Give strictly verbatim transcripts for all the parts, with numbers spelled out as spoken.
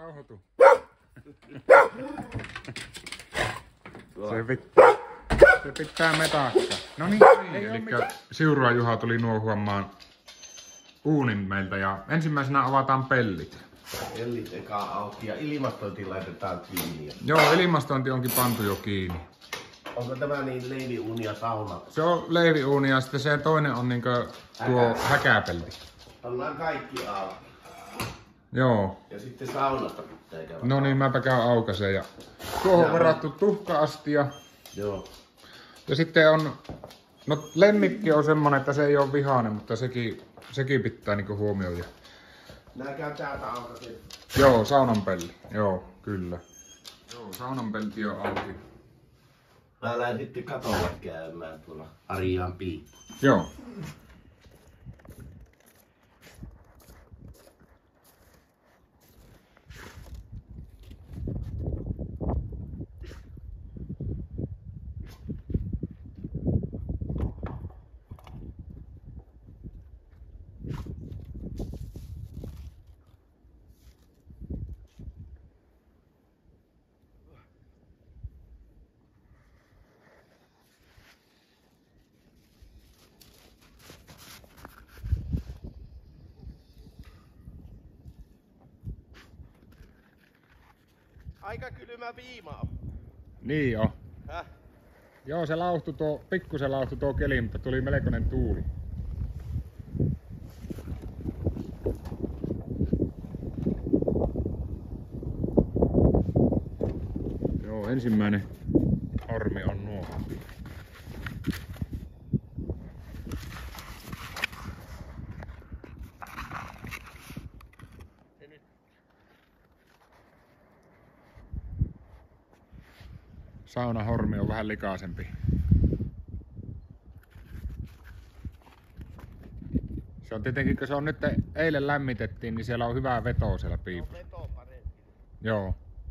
Rauhoitu. Se pitää, se pitää metakkaa. No niin, eli Siurua Juha tuli nuohuamaan uunin meiltä ja ensimmäisenä avataan pellit. Pellit eka auki ja ilmastointi laitetaan kiinni. Joo, ilmastointi onkin pantu jo kiinni. Onko tämä niin leiviuuni ja sauna? Se on leiviuuni ja sitten se toinen on niinkö tuo häkäpelli. Pannaan kaikki auki. Joo. Ja sitten saunasta pitää käydä. No niin, mäpä käyn aukaiseen ja tuohon on varattu tuhka-astia. Joo. Ja sitten on, no lemmikki on semmonen, että se ei ole vihainen, mutta sekin, sekin pitää niinku huomioida. Nää käy täältä aukaisen. Joo, saunanpelli. Joo, kyllä. Joo, saunanpelti on auki. Mä lähdin sitten katolla käymään tuolla Arjaan piippu. Joo. Aika kylmä viima on. Niin on. Häh? Joo, se lauhtui tuo, pikkusen lauhtui tuo keli, mutta tuli melkoinen tuuli. Joo, ensimmäinen hormi on nuo. Saunahormi on vähän likaisempi. Se on tietenkin, kun se on nyt eilen lämmitettiin, niin siellä on hyvää vetoa siellä piipussa. Veto parempi. Joo.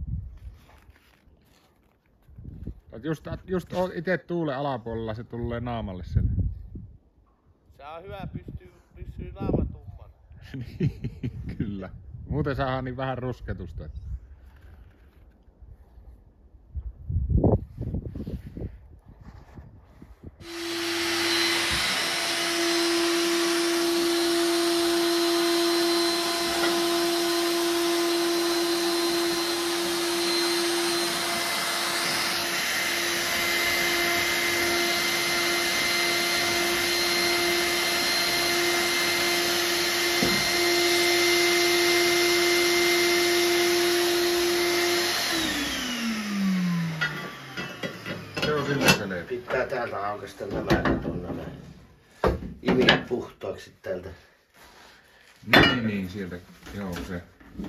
Just, just itse tuulen alapuolella se tulee naamalle siellä. Se on hyvä, pystyy, pysyy naama tummana. Niin, kyllä. Muuten saadaan niin vähän rusketusta. Pitää täältä aukaista nämä tuonne näin. Imiä puhtaaksi täältä. Niin, niin, sieltä. Joo, se.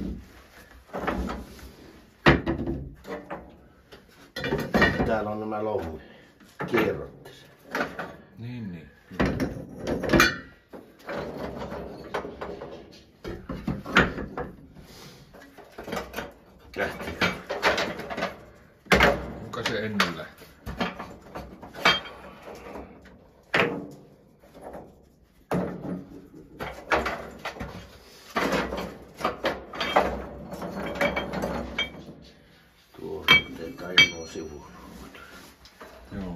Täällä on nämä lohut kierrot. Niin, niin. Lähtikö? Kuinka se ennen lähti? Tuo otetaan jo nuo sivuruudut. Joo.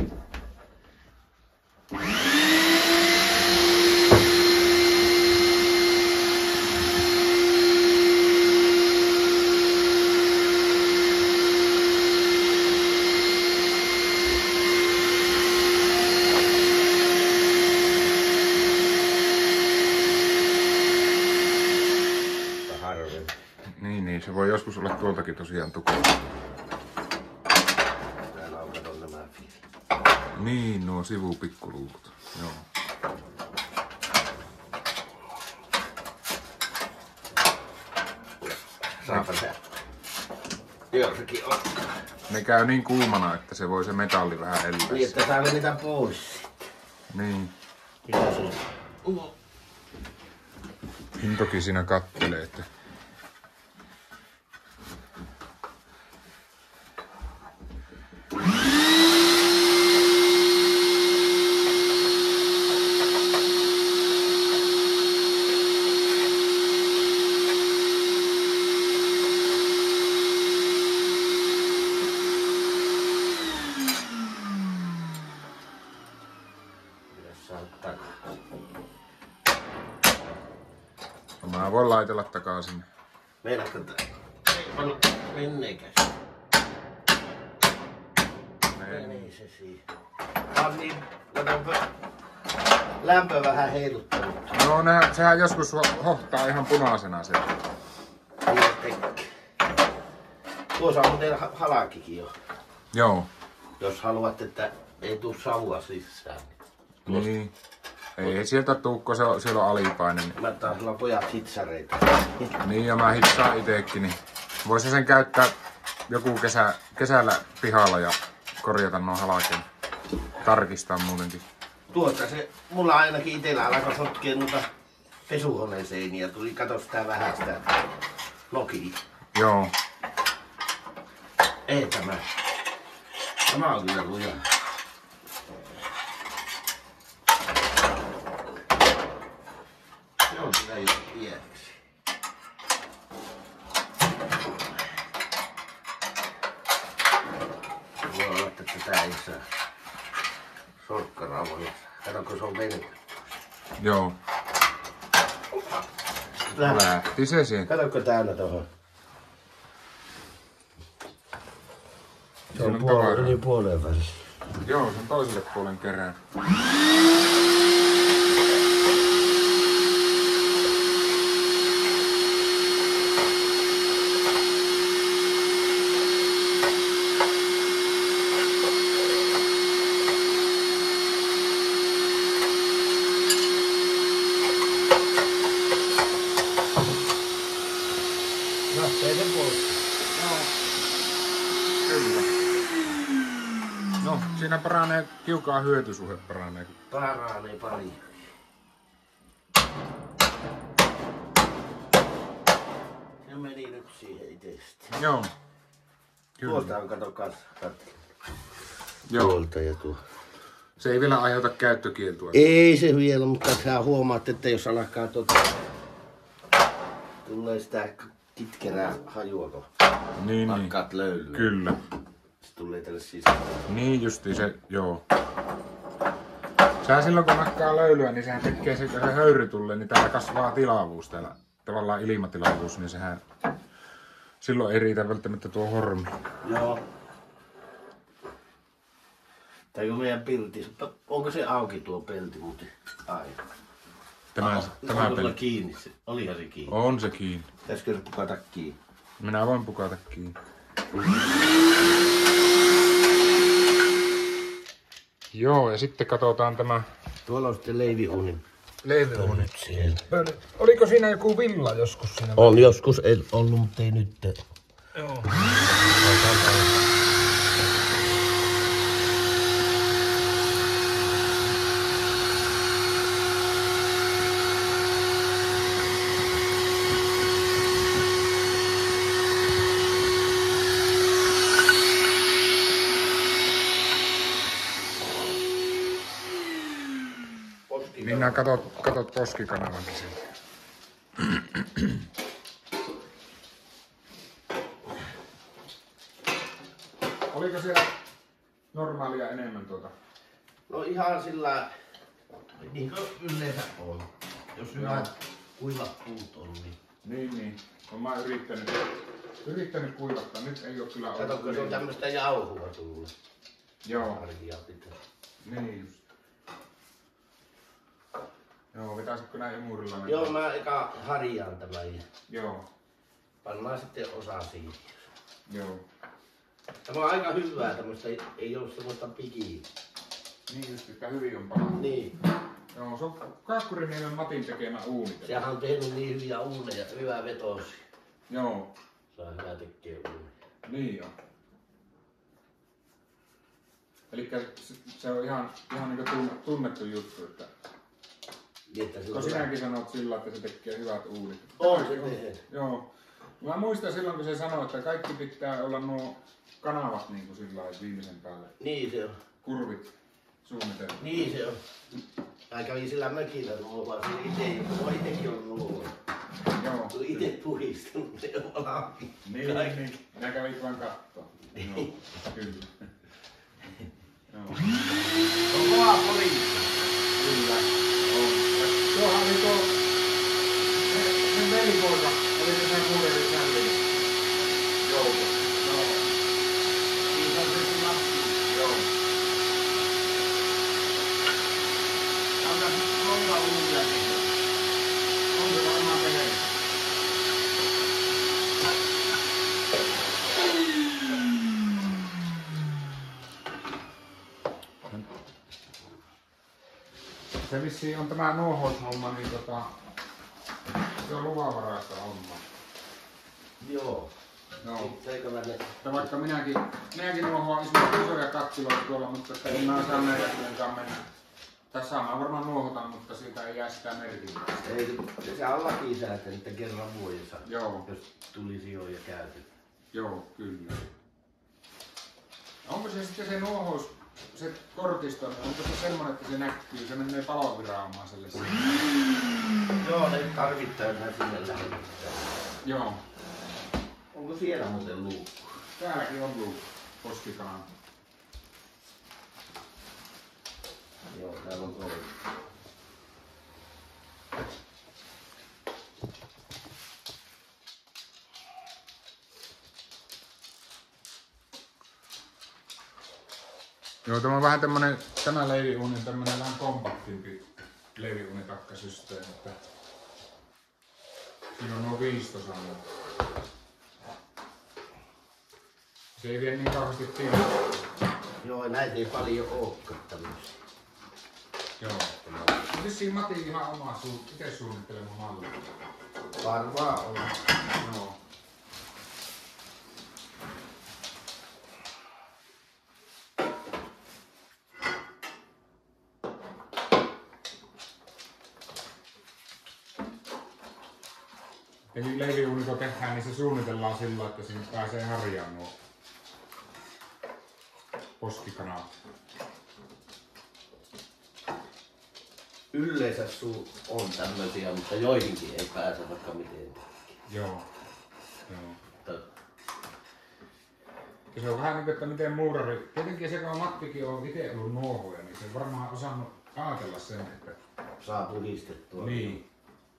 Niin, niin, se voi joskus olla tuoltakin tosiaan tukea. Täällä on kato nämä fiilit. Niin, nuo sivupikkuluukut. Joo. Saapa tää. Jossakin on. Ne käy niin kuumana, että se voi se metalli vähän elää. Niin, että saa niitä pois sitten. Niin. Mitä se on? Uh. Intokin siinä kattelee, että Mä voin laitella takaisin. Meinaatko tää? Menneekäs. Meni se siihen. Tää on niin, katsonpa, lämpö vähän heiluttanut. No nehän, sehän joskus hohtaa ihan punaisena se. Niin tekee. Tuossa on muuten halakikin jo. Joo. Jos haluat, että ei tuu savua sisään. Tuosta. Niin. Ei sieltä tuu, kun se on, siellä on alipaine. Mä taas sulla pojat hitsareita. Niin ja mä hitsaan itekin, niin voisin sen käyttää joku kesä, kesällä pihalla ja korjata nuo halakeen. Tarkistaa muutenkin. Tuota se, mulla ainakin itellä alkoi sotkea noita pesuhuoneen seiniä. Tuli kato sitä vähän sitä lokia. Joo. Ei tämä. Tämä on kyllä luja. Se on kyllä jo pieneksi. Voi olla, että tätä ei saa sorkkarauvolla. Kato, kun se on venyt. Joo. Lähti se siihen. Katokko täynnä tohon? Se on on puolen, yli puolen välissä. Joo, se on toiselle puolen kerään. Lähtee sen pois. Kyllä. No, siinä paranee, kiukaan hyötysuhe paranee. Paranee paljon. Se meni nyt siihen itsestä. Joo. Kyllä. Tuolta on kato kanssa. Joo. Tuolta ja tuo. Se ei vielä aiheuta käyttökieltoa. Ei se vielä, mutta sä huomaat, että jos alkaa tuota... Tulee sitä kitkerää hajua, kun Niin, niin. nakkaat löylyä. Kyllä. Se tulee tänne sisään. Niin justi se, joo. Sä silloin kun nakkaa löylyä, niin sehän tekee se, kun se höyry tulee, niin täällä kasvaa tilavuus täällä. Tavallaan ilmatilavuus, niin sehän... Silloin ei riitä välttämättä tuo hormi. Joo. Tai kun meidän pirti, onko se auki tuo pelti muuten? Ai. Tämä, tämä Onko peli. kiinni se? Olihan se kiinni. On se kiinni. Pitäisikö se pukata kiinni? Minä voin pukata kiinni. Joo, ja sitten katsotaan tämä Tuolla on sitten leivihuunin. leiviuuni. Siellä. Oliko siinä joku villa joskus siinä? On joskus ollut, mutta ei nyt. Joo. Minä katot, katot poskikanavankin sieltä. Oliko siellä normaalia enemmän tuota? No ihan sillä, niin kuin yleensä on. Jos hyvät kuivat puut on, niin... Niin, niin. Olen mä yrittänyt, yrittänyt kuivattaa. Nyt ei ole kyllä ollut. Kato, se on tämmöstä jauhua tullut. Joo. Harjaa pitää. Niin just. Joo, vetäisitkö näin imurilla? Joo, mä eka harjaan tämän ja Joo. pannaan sitten osa siihen. Joo. Tämä on aika hyvää tämmöstä, ei, ei oo semmoista pikiä. Niin just, että hyvin on palanut. Niin. Joo, se on Kaakkuriniemen Matin tekemä uuni. Sehän on tehnyt niin hyviä uuneja, hyvää vetosia. Joo. Se on hyvä tekee uuneja. Niin on. Elikkä se, se on ihan, ihan niin kuin tunnettu juttu, että Niin, että se kun on sinäkin hyvä. sanot sillä, että se tekee hyvät uunit. On se tehnyt. Joo. Mä muistan silloin, kun se sanoi, että kaikki pitää olla nuo kanavat niin kuin sillä lailla viimeisen päälle. Niin se on. Kurvit suunnitelma. Niin se on. Mä kävin sillä mökillä nuolla, se ite, mä itekin on nuolla. Joo. Tuli ite puhistanut ne valmiin. Niin, niin. Minä kävin vaan kattoo. Joo. Kyllä. Joo. On kova poliisi. Kyllä. On. Ja tuohan oli tuo... Me, me velipoika oli sen kuulerin sällin joukossa. Joo. Siinä on se lapsi. Joo. Anna monta uusia tehdä. On se varmaan tehdä. Se vissiin on tämä nuohoushomma, niin tota, se on luvanvaraista hommaa. Joo. No. Teikäläinen. Että vaikka minäkin, minäkin nuohoan isoja kattiloita tuolla, mutta että en mä saa näitä kuitenkaan mennä. Tässä mä varmaan nuohotan, mutta siitä ei jää sitä merkintää. Ei, se on lakisäätö, että kerran vuodessa, Joo. jos tulisi jo ja käytetään. Joo, kyllä. Onko se sitten se nuohous, se kortisto, onko se semmoinen, että se näkyy, se menee paloviranomaiselle? Joo, ne tarvittaessa sinne lähetetään. Joo. Onko siellä muuten luukku? Täälläkin on luukku, poskikanan. Joo, täällä on toi. Joo, tämä on vähän tämmönen, tämä leiviuuni on tämmönen vähän kompaktimpi leiviuunitakkasysteemi, että siinä on nuo viistosanat. Se ei vie niin kauheasti tilaa. Joo, näitä ei paljon olekaan tämmöisiä. Joo. Vissiin Mati ihan omaa suu, itse suunnittelema malli. Varmaan on. Joo. Eli leiviuuni kun tehdään, niin se suunnitellaan sillä, että sinne pääsee harjaan nuo poskikanat. Yleensä suu on tämmöisiä, mutta joihinkin ei pääse vaikka miten. Joo. Joo. Mutta Ja se on vähän niin kuin, että miten muurari... Tietenkin se, kun Mattikin on itse ollut nuohoja, niin se on varmaan osannut ajatella sen, että... saa puhdistettua. Niin.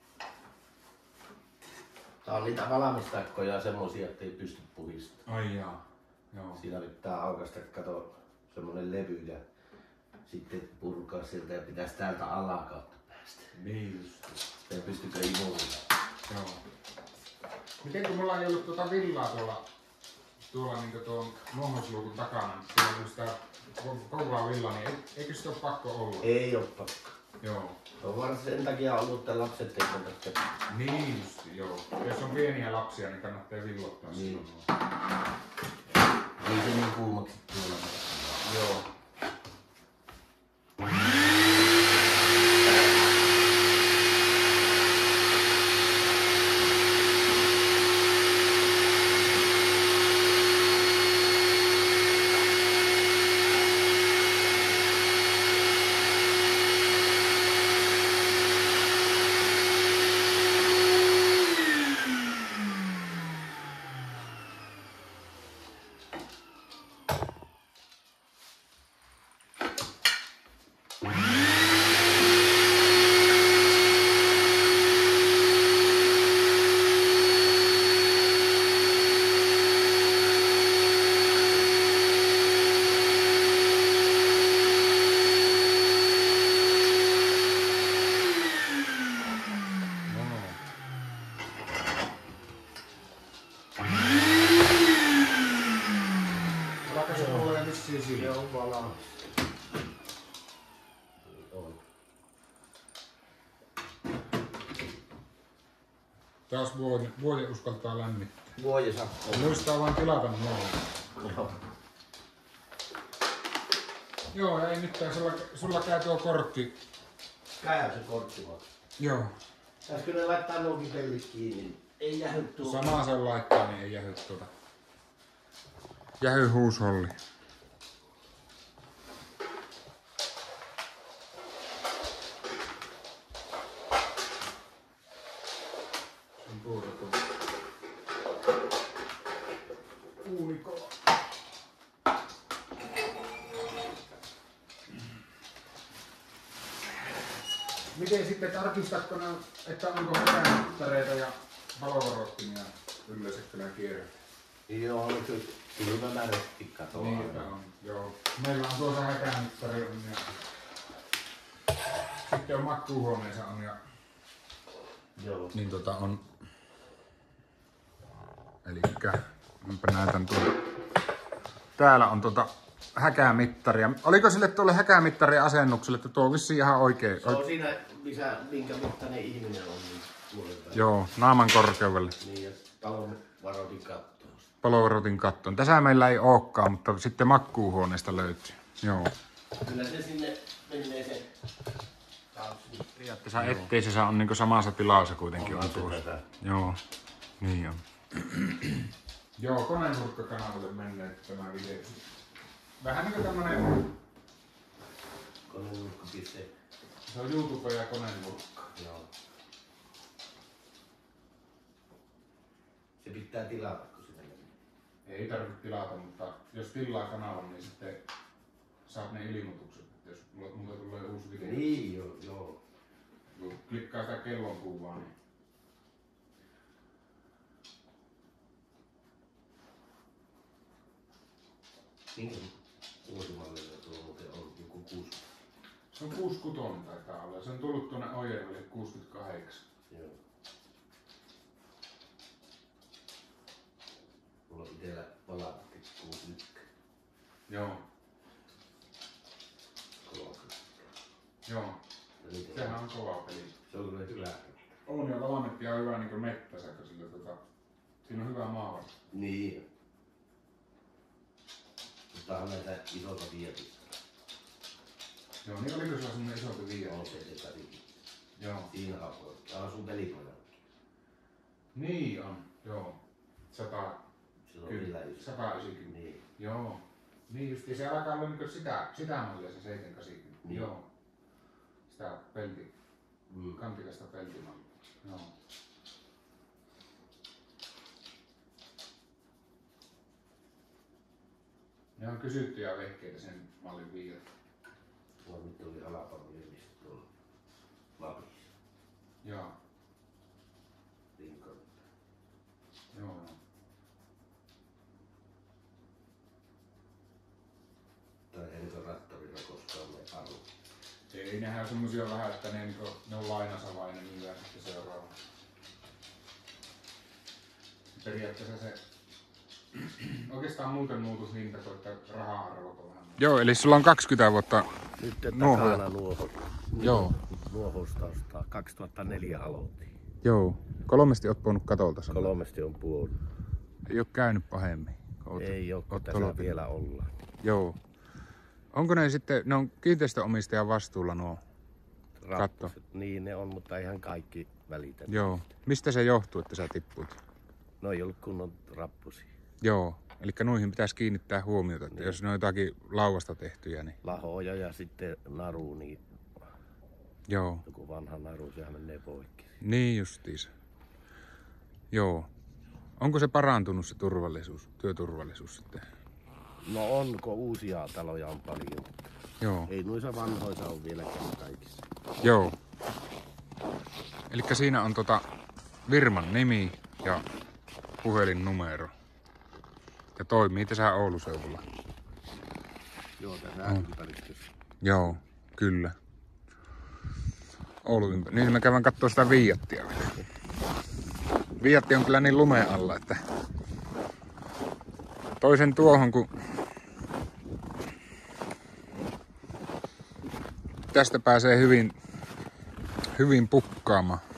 Tää on niitä valmistakkoja semmosia, ettei pysty puhistamaan. Ai jaa. Joo. Siinä pitää aukaista, kato, semmonen levy ja sitten purkaa sieltä ja pitäisi täältä alakautta päästä. Niin just. Ja pystykö imuun? Joo. Miten kun mulla ei ollut tuota villaa tuolla, tuolla niin tuon nuohousluukun takana, niin siellä on sitä kovaa villaa, niin eikö sitä ole pakko olla? Ei oo pakko. Joo. On varmaan sen takia ollut, että lapset ei kannata. Niin just, joo. Jos on pieniä lapsia, niin kannattaa villottaa Niin. silloin. Ei se niin kuumaksi tuolla. Joo. Se on valmis. On. Taas vuoden, vuoden uskaltaa lämmittää. Vuoden sakko. Muistaa vaan tilata noin. Joo. Joo, ei mitään. Sulla, sulla käy tuo kortti. Käy se kortti vaan. Joo. Pitäisikö ne laittaa nuokin pellit kiinni? Ei jähy tuo. Samaa se laittaa, niin ei jähy tuota. Jähy huusholli. On tuota tuo. Uunikolla. Miten sitten tarkistatko ne, että onko mitään mittareita ja kyllä kierrät. Joo, kyllä, kyllä mä näytti katoa. Niitä on, joo. Meillä on tuossa häkämittari on ja sitten on makkuuhuoneessa on ja Joo. niin tota on. Elikkä mäpä näytän tuolla. Täällä on tota häkämittaria. Oliko sille tuolle häkämittarin asennukselle, että tuo on vissiin ihan oikein? Se on siinä, missä, minkä mittainen ihminen on. Niin joo, naaman korkeudelle. Niin, ja talon varoitin kattoon. Palovaroitin kattoon. Tässä meillä ei olekaan, mutta sitten makkuuhuoneesta löytyy. Joo. Kyllä se sinne menee se periaatteessa etteisessä on niin samassa tilassa kuitenkin on, on tuossa. Joo, niin on. Joo, koneenurkkakanavalle menneet tämä video. Vähän niin kuin tämmönen koneenurkka.se. Se on YouTube ja koneenurkka. Joo. Se pitää tilata, kun sitä menee. Ei tarvitse tilata, mutta jos tilaa kanavan, niin sitten saat ne ilmoitukset, että jos mulle tulee uusi video. Niin, joo, joo. Kun klikkaa sitä kellonkuvaa, niin minkä vuosimallilla tuo muuten on? Joku kuusi. Se on kuusikymmentäkuusi taitaa olla. Se on tullut tuonne Ojervelle kuusikymmentäkahdeksan. Joo. Mulla on itellä palatti kuusikymmentäyksi. Joo. kolmekymmentä. Joo. Sehän on kova peli. Se on kyllä hyvä. On ja valmetti on hyvä niinku mettäsäkö sillä tota. Siinä on hyvä maava. Niin. Mutta on näitä isoita vietistä. Joo, niin oliko sulla semmonen isompi viiä? On se etärikin. Joo. Siinä on. Täällä on sun pelipoja. Niin on, joo. Sata... Se on vielä iso. sata yhdeksänkymmentä. Niin. Joo. Niin justi se alkaa olla niinku sitä, sitä mallia se seitsemänsataakahdeksankymmentä. Niin. Joo. Sitä pelti, Mm. kantikasta peltimallia. Joo. Ne on kysyttyjä vehkeitä sen mallin viiat. Mulla nyt oli alapavilmista tuolla Lapissa. Joo. Lincoln. Joo. Tai enkö rattorilla koskaan me alu. Ei, nehän on semmosia vähän, että ne, niinku, ne on lainasavainen niin sitten seuraava. Periaatteessa se oikeastaan muuten muutus niin, että raha-arvot on vähän. Joo, eli sulla on kaksikymmentä vuotta nyt takana nuoho. Joo. Nuohousta kaksituhattaneljä aloitin. Joo. Kolmesti oot puhunut katolta sanoa. Kolmesti on puoli. Ei oo käynyt pahemmin. Oot, Ei oo, kun tässä vielä ollaan. Joo. Onko ne sitten, ne on kiinteistöomistajan vastuulla nuo katto? Niin ne on, mutta ihan kaikki välitä. Joo. Mistä se johtuu, että sä tippuit? No ei ollut kunnon rappusia. Joo. Eli noihin pitäisi kiinnittää huomiota, että niin. Jos ne on jotakin lauvasta tehtyjä, niin... Lahoja ja sitten naru, niin... Joo. Joku vanha naru, sehän menee poikki. Niin justiinsa. Joo. Onko se parantunut se turvallisuus, työturvallisuus sitten? No onko, uusia taloja on paljon. Joo. Ei noissa vanhoissa ole vieläkään kaikissa. Joo. Elikkä siinä on tota firman nimi ja puhelinnumero. Ja toimii tässä Oulun seudulla. Joo, tässä on ympäristössä. Joo, kyllä. Oulun ympäristö. Niin mä kävin kattoo sitä Viattia vielä. Viatti on kyllä niin lumeen alla, että toisen tuohon, kun tästä pääsee hyvin, hyvin pukkaamaan.